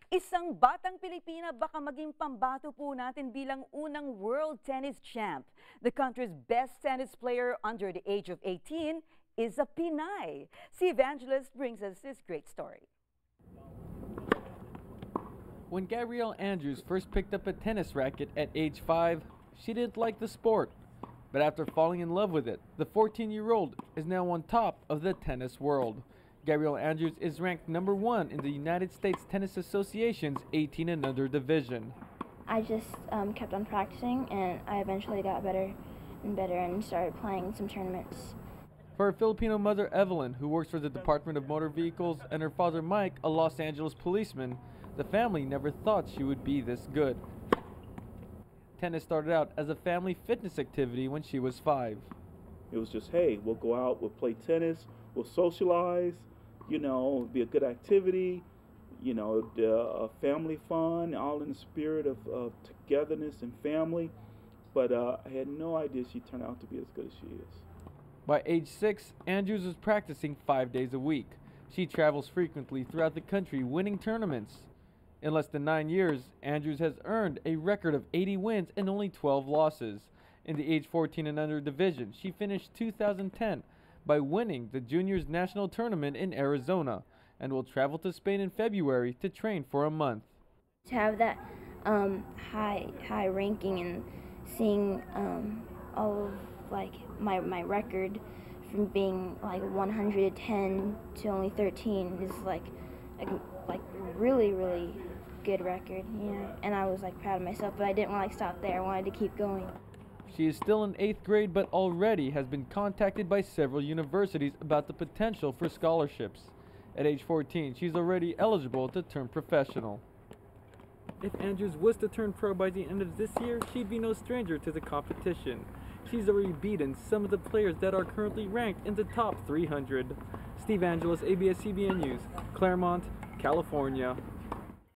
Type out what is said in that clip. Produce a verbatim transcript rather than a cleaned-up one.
Isang batang Pilipina baka maging pambato po natin bilang unang world tennis champ. The country's best tennis player under the age of eighteen is a Pinay. Si Evangelist brings us this great story. When Gabrielle Andrews first picked up a tennis racket at age five, she didn't like the sport. But after falling in love with it, the fourteen-year-old is now on top of the tennis world. Gabrielle Andrews is ranked number one in the United States Tennis Association's eighteen and under division. I just um, kept on practicing, and I eventually got better and better and started playing some tournaments. For her Filipino mother Evelyn, who works for the Department of Motor Vehicles, and her father Mike, a Los Angeles policeman, the family never thought she would be this good. Tennis started out as a family fitness activity when she was five. It was just, hey, we'll go out, we'll play tennis, we'll socialize, you know, it'll be a good activity, you know, uh, family fun, all in the spirit of, of togetherness and family. But uh, I had no idea she'd turn out to be as good as she is. By age six, Andrews was practicing five days a week. She travels frequently throughout the country, winning tournaments. In less than nine years, Andrews has earned a record of eighty wins and only twelve losses. In the age fourteen and under division, she finished two thousand ten by winning the Juniors National Tournament in Arizona and will travel to Spain in February to train for a month. To have that um, high high ranking and seeing um, all of like my my record from being like one hundred ten to only thirteen is like a, like really really good record, you know. And I was like proud of myself, but I didn't want to like stop there. I wanted to keep going. She is still in eighth grade, but already has been contacted by several universities about the potential for scholarships. At age fourteen, she's already eligible to turn professional. If Andrews was to turn pro by the end of this year, she'd be no stranger to the competition. She's already beaten some of the players that are currently ranked in the top three hundred. Steve Angeles, A B S C B N News, Claremont, California.